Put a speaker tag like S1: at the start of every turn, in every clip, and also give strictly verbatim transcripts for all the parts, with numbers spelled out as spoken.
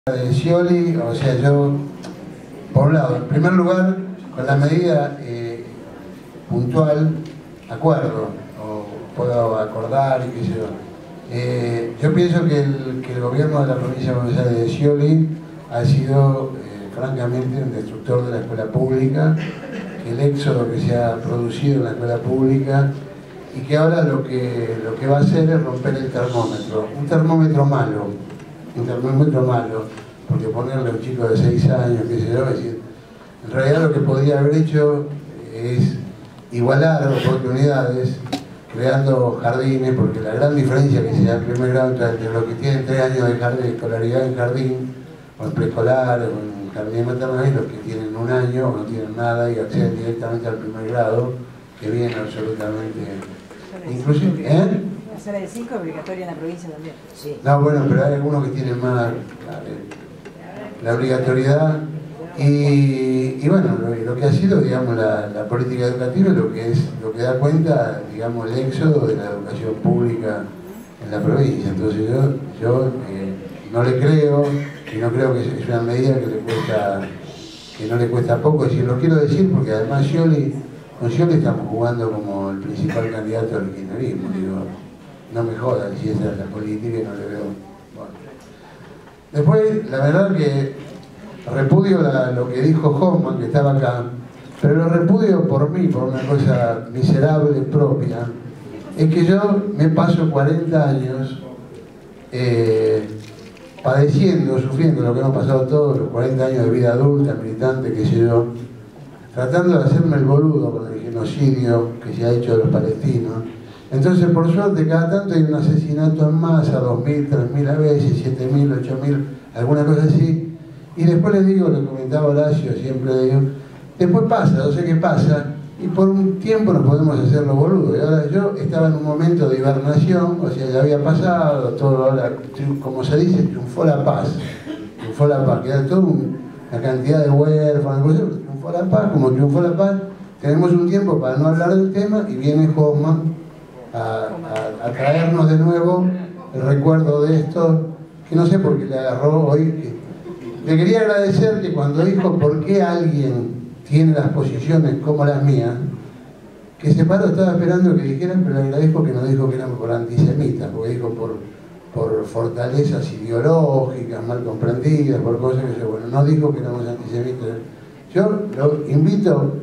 S1: De Scioli, o sea, yo, por un lado, en primer lugar, con la medida eh, puntual, acuerdo, o puedo acordar y qué sé yo. Eh, yo pienso que el, que el gobierno de la provincia de Buenos Aires de Scioli ha sido, eh, francamente, un destructor de la escuela pública, que el éxodo que se ha producido en la escuela pública y que ahora lo que, lo que va a hacer es romper el termómetro, un termómetro malo. Un termómetro malo, porque ponerle a un chico de seis años, qué sé yo, es decir, en realidad lo que podría haber hecho es igualar oportunidades, creando jardines, porque la gran diferencia que se da en primer grado entre los que tienen tres años de, jardín, de escolaridad en jardín, o en preescolar, o en jardín maternal, y los que tienen un año o no tienen nada y acceden directamente al primer grado, que viene absolutamente... Inclusive, ¿eh?
S2: La sala de cinco es obligatoria en la provincia también. Sí.
S1: No, bueno, pero hay algunos que tienen más la, la obligatoriedad y, y bueno, lo, lo que ha sido, digamos, la, la política educativa, lo que es, lo que da cuenta, digamos, el éxodo de la educación pública en la provincia. Entonces yo, yo eh, no le creo y no creo que es una medida que le cuesta, que no le cuesta poco. Y lo quiero decir porque además Scioli, con Scioli estamos jugando como el principal candidato al kirchnerismo, digo. No me jodan si esa es la política y no le veo. Bueno. Después, la verdad que repudio la, lo que dijo Hoffman, que estaba acá, pero lo repudio por mí, por una cosa miserable propia. Es que yo me paso cuarenta años eh, padeciendo, sufriendo lo que hemos pasado todos, los cuarenta años de vida adulta, militante, qué sé yo, tratando de hacerme el boludo con el genocidio que se ha hecho de los palestinos. Entonces, por suerte, cada tanto hay un asesinato en masa, dos mil, tres mil a veces, siete mil, ocho mil, alguna cosa así. Y después les digo, le comentaba Horacio, siempre le digo, después pasa, no sé qué pasa, y por un tiempo nos podemos hacer los boludos. Y ahora yo estaba en un momento de hibernación, o sea, ya había pasado, todo ahora, como se dice, triunfó la paz. Triunfó la paz, queda toda una cantidad de huérfanos, triunfó la paz, como triunfó la paz, tenemos un tiempo para no hablar del tema, y viene Hoffman A, a, a traernos de nuevo el recuerdo de esto, que no sé por qué le agarró hoy. Le quería agradecer que cuando dijo por qué alguien tiene las posiciones como las mías, que se paró, estaba esperando que dijeran, pero le agradezco que no dijo que eran por antisemitas, porque dijo por, por fortalezas ideológicas mal comprendidas, por cosas que, bueno, no dijo que éramos antisemitas. Yo lo invito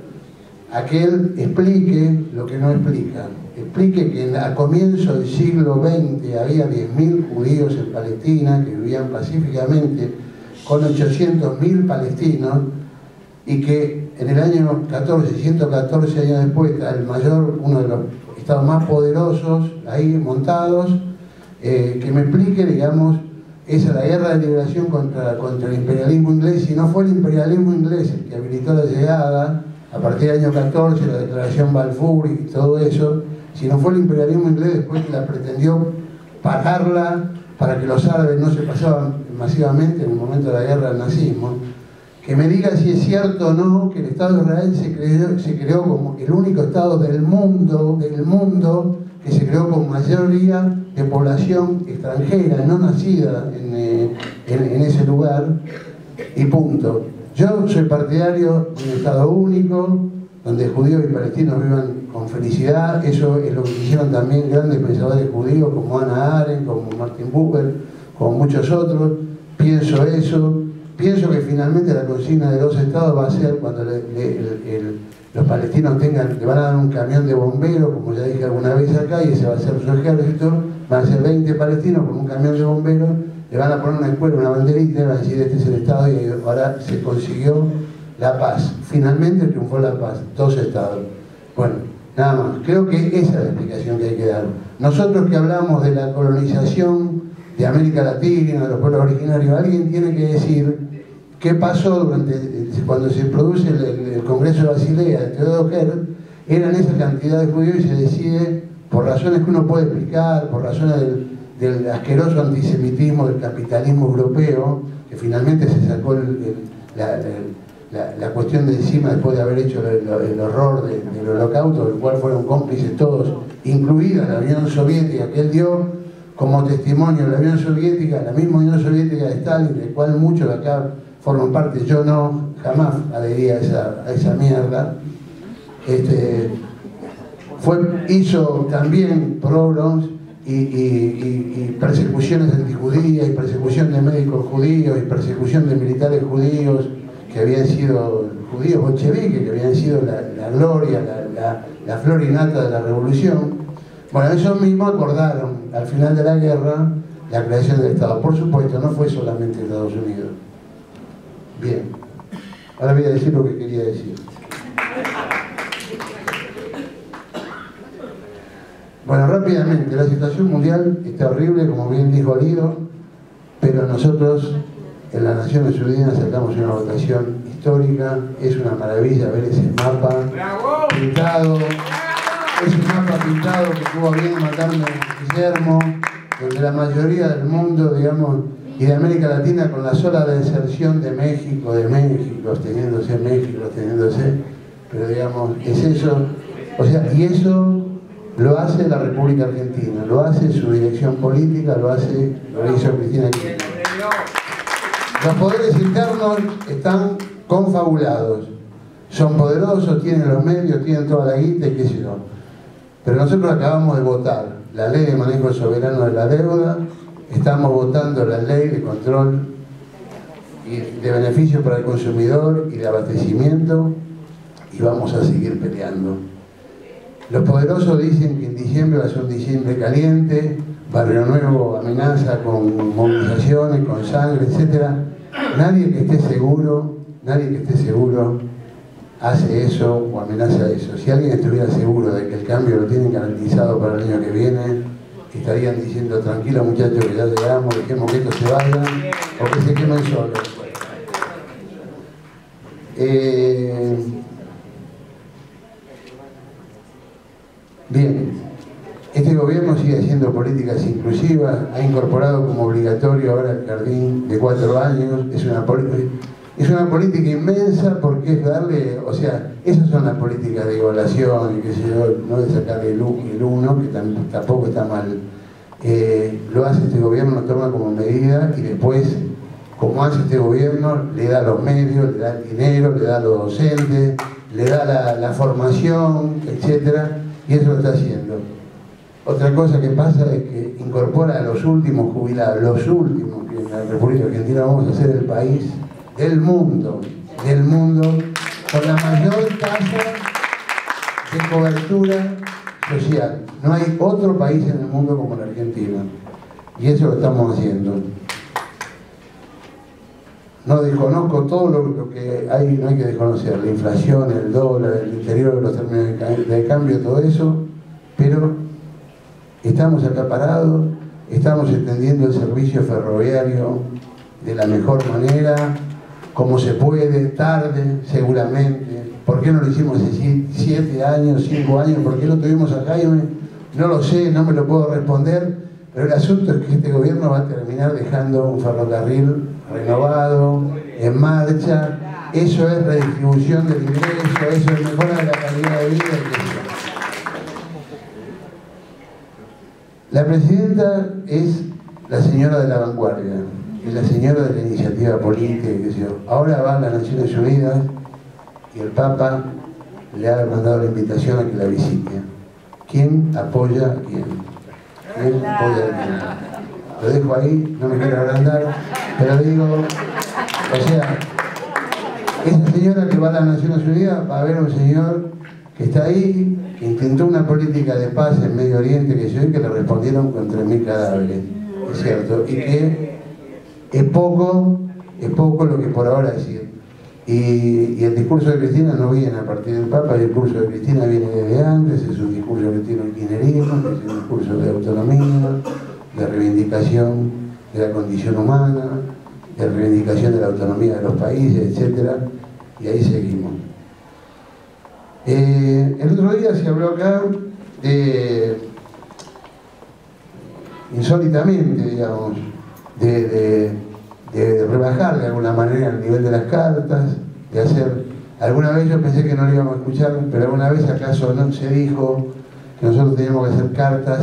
S1: a que él explique lo que no explica. Explique que a comienzo del siglo veinte había diez mil judíos en Palestina que vivían pacíficamente con ochocientos mil palestinos y que en el año catorce, ciento catorce años después, está el mayor, uno de los estados más poderosos ahí montados, eh, que me explique, digamos, esa la guerra de liberación contra, contra el imperialismo inglés. Si no fue el imperialismo inglés el que habilitó la llegada, a partir del año catorce, la declaración Balfour y todo eso, si no fue el imperialismo inglés después que la pretendió pararla para que los árabes no se pasaban masivamente en un momento de la guerra del nazismo, que me diga si es cierto o no que el Estado de Israel se creó, se creó como el único Estado del mundo, del mundo que se creó con mayoría de población extranjera, no nacida en, eh, en, en ese lugar, y punto. Yo soy partidario de un Estado único, donde judíos y palestinos vivan con felicidad. Eso es lo que hicieron también grandes pensadores judíos como Hannah Arendt, como Martin Buber, como muchos otros. Pienso eso. Pienso que finalmente la consigna de dos estados va a ser cuando le, le, el, el, los palestinos tengan, le van a dar un camión de bomberos, como ya dije alguna vez acá, y ese va a ser su ejército. Van a ser veinte palestinos con un camión de bomberos, le van a poner una escuela, una banderita, y van a decir este es el estado, y ahora se consiguió la paz. Finalmente triunfó la paz, dos estados. Bueno, nada más. Creo que esa es la explicación que hay que dar. Nosotros que hablamos de la colonización de América Latina, de los pueblos originarios, alguien tiene que decir qué pasó durante, cuando se produce el, el, el Congreso de Basilea de Teodoro Herzl, eran esa cantidad de judíos y se decide, por razones que uno puede explicar, por razones del, del asqueroso antisemitismo del capitalismo europeo, que finalmente se sacó el, el, la, el La, la cuestión de encima después de haber hecho el, el horror de, del holocausto, del cual fueron cómplices todos, incluida la Unión Soviética, que él dio como testimonio la Unión Soviética, la misma Unión Soviética de Stalin, del cual muchos de acá forman parte, yo no, jamás adherí a esa, a esa mierda. Este, fue, hizo también pogroms y, y, y, y persecuciones antijudías, y persecución de médicos judíos, y persecución de militares judíos que habían sido judíos bolcheviques, que habían sido la, la gloria, la, la, la flor y nata de la revolución. Bueno, ellos mismos acordaron al final de la guerra la creación del Estado. Por supuesto, no fue solamente Estados Unidos. Bien, ahora voy a decir lo que quería decir. Bueno, rápidamente, la situación mundial está horrible, como bien dijo Lido, pero nosotros en las Naciones Unidas sacamos una votación histórica. Es una maravilla ver ese mapa pintado, ese mapa pintado que tuvo bien mandarme Guillermo, donde la mayoría del mundo, digamos, y de América Latina, con la sola deserción de México, de México, absteniéndose México, absteniéndose, pero digamos, es eso, o sea, y eso lo hace la República Argentina, lo hace su dirección política, lo hace, lo hizo Cristina Kirchner. Los poderes internos están confabulados, son poderosos, tienen los medios, tienen toda la guita y qué sé yo. Pero nosotros acabamos de votar la ley de manejo soberano de la deuda, estamos votando la ley de control y de beneficio para el consumidor y de abastecimiento, y vamos a seguir peleando. Los poderosos dicen que en diciembre va a ser un diciembre caliente, Barrio Nuevo amenaza con movilizaciones, con sangre, etcétera. Nadie que esté seguro, nadie que esté seguro hace eso o amenaza eso. Si alguien estuviera seguro de que el cambio lo tienen garantizado para el año que viene, estarían diciendo, tranquilo muchachos, que ya llegamos, dejemos que estos se vayan o que se quemen solos. Eh... Bien, este gobierno sigue haciendo políticas inclusivas, ha incorporado como obligatorio ahora el jardín de cuatro años, es una, es una política inmensa porque es darle, o sea, esas son las políticas de igualación y qué sé yo, no de sacarle el, el uno, que tampoco está mal. Eh, lo hace este gobierno, lo toma como medida y después, como hace este gobierno, le da los medios, le da el dinero, le da a los docentes, le da la, la formación, etcétera. Y eso lo está haciendo. Otra cosa que pasa es que incorpora a los últimos jubilados, los últimos, que en la República Argentina vamos a ser el país del mundo, del mundo, con la mayor tasa de cobertura social. No hay otro país en el mundo como la Argentina. Y eso lo estamos haciendo. No desconozco todo lo, lo que hay, no hay que desconocer, la inflación, el dólar, el deterioro de los términos de, de cambio, todo eso, pero estamos acaparados, estamos extendiendo el servicio ferroviario de la mejor manera, como se puede, tarde, seguramente. ¿Por qué no lo hicimos hace siete años, cinco años? ¿Por qué no tuvimos a Jaime? No lo sé, no me lo puedo responder, pero el asunto es que este gobierno va a terminar dejando un ferrocarril renovado, en marcha. Eso es redistribución del ingreso, eso es mejora de la calidad de vida. La presidenta es la señora de la vanguardia, es la señora de la iniciativa política, qué sé yo. Ahora va a las Naciones Unidas y el Papa le ha mandado la invitación a que la visite. ¿Quién apoya a quién? ¿Quién apoya a quién? Lo dejo ahí, no me quiero agrandar, pero digo, o sea, esa señora que va a las Naciones Unidas va a ver a un señor que está ahí, que intentó una política de paz en Medio Oriente, que yo, y que le respondieron con tres mil cadáveres, es cierto, y que es poco, es poco lo que por ahora decir. Y, y el discurso de Cristina no viene a partir del Papa, el discurso de Cristina viene desde antes, es un discurso que tiene el kirchnerismo, es un discurso de autonomía, de reivindicación de la condición humana, de reivindicación de la autonomía de los países, etcétera, y ahí seguimos. Eh, el otro día se habló acá de, insólitamente, digamos, de, de, de rebajar de alguna manera el nivel de las cartas, de hacer, alguna vez yo pensé que no lo íbamos a escuchar, pero alguna vez acaso no se dijo que nosotros teníamos que hacer cartas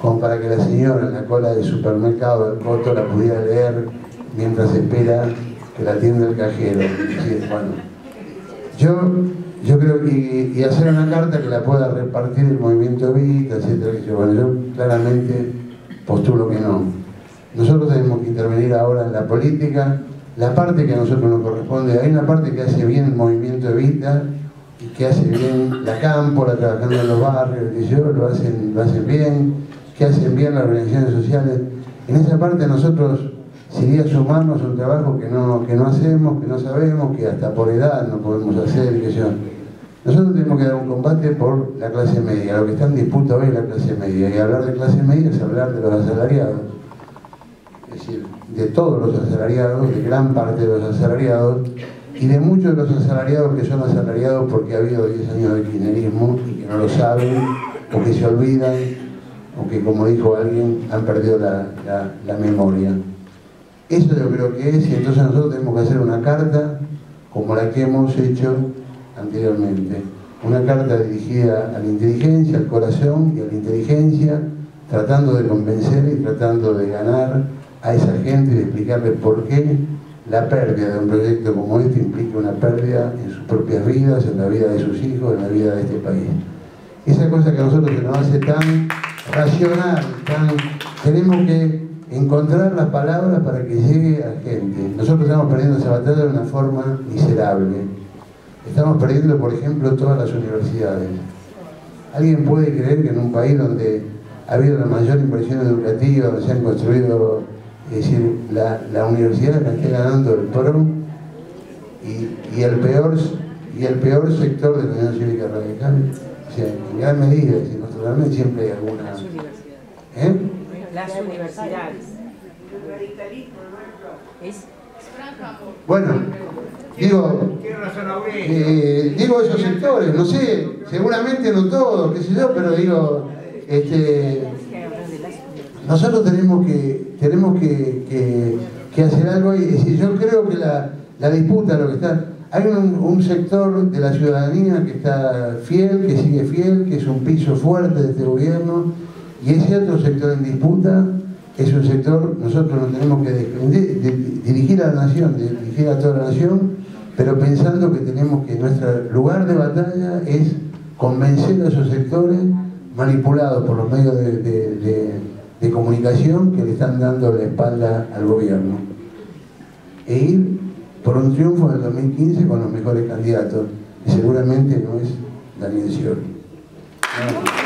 S1: como para que la señora en la cola del supermercado del Coto la pudiera leer mientras espera que la atienda el cajero. Sí, bueno, yo, yo creo que, y, y hacer una carta que la pueda repartir el movimiento Evita, etcétera. Bueno, yo claramente postulo que no. Nosotros tenemos que intervenir ahora en la política, la parte que a nosotros nos corresponde. Hay una parte que hace bien el movimiento Evita y que hace bien la Cámpora, trabajando en los barrios, que yo, lo hacen, lo hacen bien, que hacen bien las organizaciones sociales. En esa parte nosotros sería sumarnos a un trabajo que no, que no hacemos, que no sabemos, que hasta por edad no podemos hacer, que yo. Nosotros tenemos que dar un combate por la clase media. Lo que está en disputa hoy es la clase media, y hablar de clase media es hablar de los asalariados, es decir, de todos los asalariados, de gran parte de los asalariados, y de muchos de los asalariados que son asalariados porque ha habido diez años de kirchnerismo y que no lo saben, o que se olvidan, o que, como dijo alguien, han perdido la, la, la memoria. Eso yo creo que es, y entonces nosotros tenemos que hacer una carta como la que hemos hecho anteriormente. Una carta dirigida a la inteligencia, al corazón y a la inteligencia, tratando de convencer y tratando de ganar a esa gente y de explicarles por qué la pérdida de un proyecto como este implica una pérdida en sus propias vidas, en la vida de sus hijos, en la vida de este país. Esa cosa que a nosotros se nos hace tan racional, tan... tenemos que encontrar las palabras para que llegue a la gente. Nosotros estamos perdiendo esa batalla de una forma miserable. Estamos perdiendo, por ejemplo, todas las universidades. ¿Alguien puede creer que en un país donde ha habido la mayor inversión educativa, donde se han construido, es decir, la, la universidad la esté ganando el P R O y, y, el peor, y el peor sector de la Unión Cívica Radical? O sea, en gran medida, es decir, naturalmente siempre hay alguna...
S2: Las universidades.
S1: ¿Eh?
S2: Las universidades. Es...
S1: Bueno, digo, eh, digo esos sectores, no sé, seguramente no todos, qué sé yo, pero digo, este, nosotros tenemos que tenemos que, que, que hacer algo, y es decir, yo creo que la, la disputa, lo que está, hay un, un sector de la ciudadanía que está fiel, que sigue fiel, que es un piso fuerte de este gobierno, y ese otro sector en disputa es un sector, nosotros nos tenemos que desprender, de, de, dirigir a la nación, de, dirigir a toda la nación, pero pensando que tenemos que, nuestro lugar de batalla es convencer a esos sectores manipulados por los medios de, de, de, de comunicación que le están dando la espalda al gobierno, e ir por un triunfo en el dos mil quince con los mejores candidatos, y seguramente no es Daniel Scioli. No.